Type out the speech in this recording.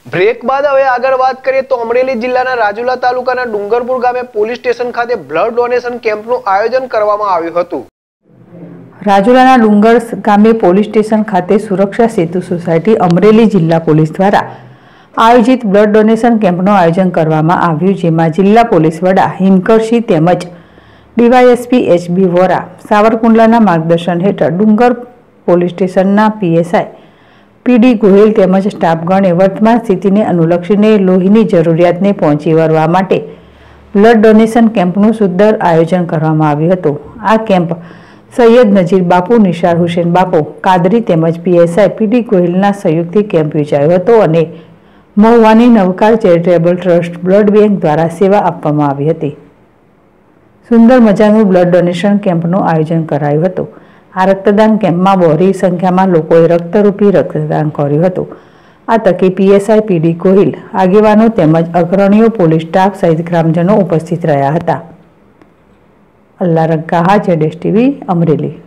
Break બાદ હવે આગળ વાત કરીએ તો અમરેલી જિલ્લાના રાજુલા તાલુકાના ડુંગરપુર ગામે પોલીસ સ્ટેશન ખાતે બ્લડ ડોનેશન કેમ્પનું આયોજન કરવામાં આવ્યું હતું। રાજુલાના ડુંગર ગામે પોલીસ સ્ટેશન ખાતે સુરક્ષા સેતુ સોસાયટી અમરેલી જિલ્લા પોલીસ દ્વારા આયોજિત બ્લડ ડોનેશન કેમ્પનું આયોજન કરવામાં આવ્યું, જેમાં જિલ્લા પોલીસ વડા હિમકરસિંહ તેમજ ડીવાયએસપી એચબી વોરા સાવરકુંડલાના માર્ગદર્શન હેઠળ ડુંગર પોલીસ સ્ટેશનના પીએસઆઈ પીડી ગોહિલ તેમજ સ્ટાફગણે વર્તમાન સ્થિતિને અનુલક્ષીને લોહીની જરૂરિયાતને પહોંચી વળવા માટે બ્લડ ડોનેશન કેમ્પનું સુંદર આયોજન કરવામાં આવ્યું હતું। આ કેમ્પ સૈયદ નજીર બાપુ, નિશાર હુસેન બાપુ કાદરી તેમજ પીએસઆઈ પીડી ગોહિલના સહયોગથી કેમ્પ યોજાયો હતો અને મહુવાની Navkar charitable trust blood bank દ્વારા સેવા આપવામાં આવી હતી। સુંદર મજાનું બ્લડ ડોનેશન કેમ્પનું આયોજન કરાયું હતું। આ રક્તદાન કેમ્પમાં બહોળી સંખ્યામાં લોકોએ રક્તરૂપી રક્તદાન કર્યું હતું। આ તકે પીએસઆઈ પીડી ગોહિલ, આગેવાનો તેમજ અગ્રણીઓ, પોલીસ સ્ટાફ સહિત ગ્રામજનો ઉપસ્થિત રહ્યા હતા। અલ્લા રગ્ગા, ZSTV, અમરેલી।